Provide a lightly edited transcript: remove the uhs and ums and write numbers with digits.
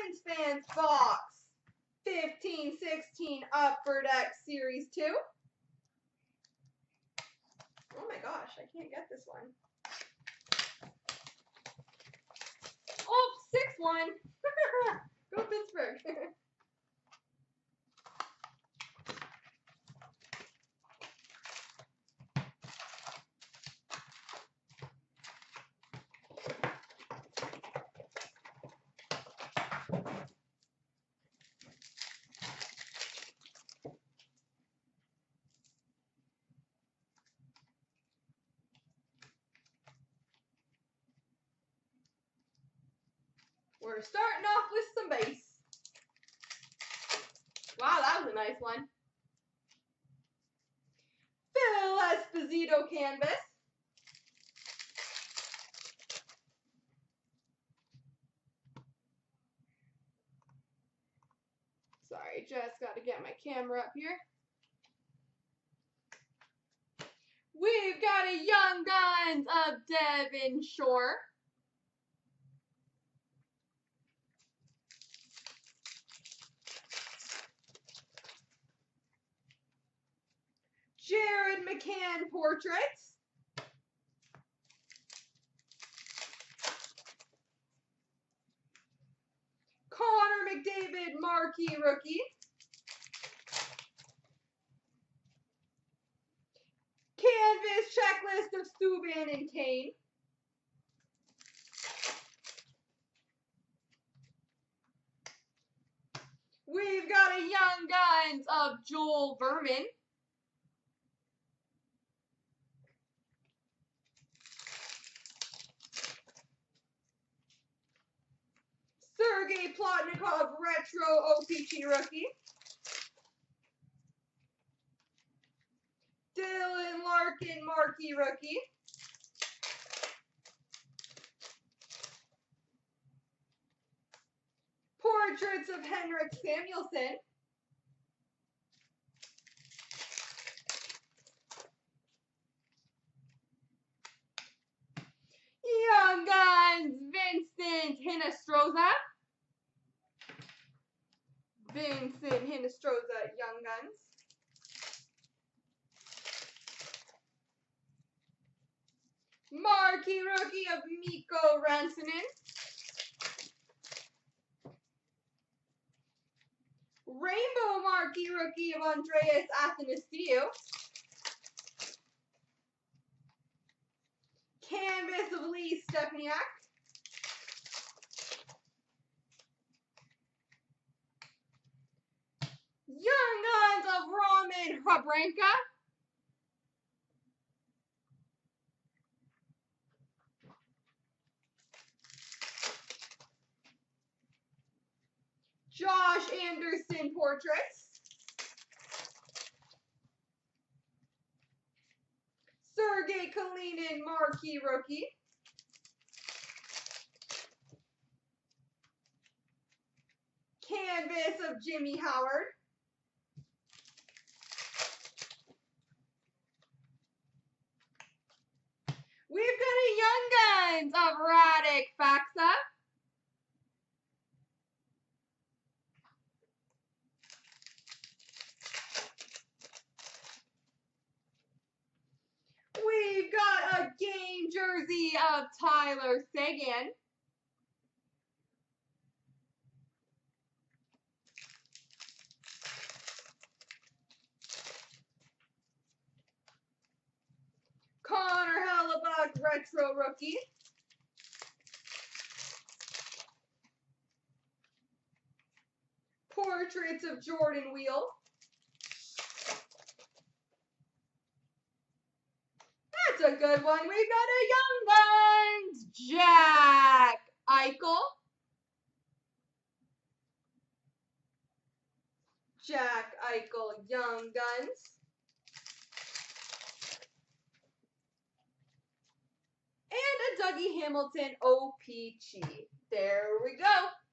Twins fans box 15/16 Upper Deck Series 2. Oh my gosh, I can't get this one. Oh, 6-1. Go Pittsburgh. We're starting off with some base. Wow, that was a nice one. Phil Esposito canvas. Sorry, just got to get my camera up here. We've got a Young Guns of Devin Shore. Jared McCann portraits. Connor McDavid marquee rookie. Canvas checklist of Subban and Kane. We've got a Young Guns of Joel Vermin. Sergei Plotnikov retro OPC rookie. Dylan Larkin marquee rookie. Portraits of Henrik Samuelsson. Young Guns Vincent Hinostroza. Vincent Hinostroza Young Guns. Marquee rookie of Mikko Rantanen. Rainbow marquee rookie of Andreas Athanasiou. Canvas of Lee Stepniak. Young Guns of Roman Hrebrenka. Josh Anderson portraits. Sergei Kalinin marquee rookie. Canvas of Jimmy Howard. We've got a Young Guns of Radek Faksa. We've got a game jersey of Tyler Seguin. Connor Hellebuyck retro rookie. Portraits of Jordan Wheel. That's a good one. We've got a Young Guns Jack Eichel. Jack Eichel Young Guns. And a Dougie Hamilton OPC. There we go.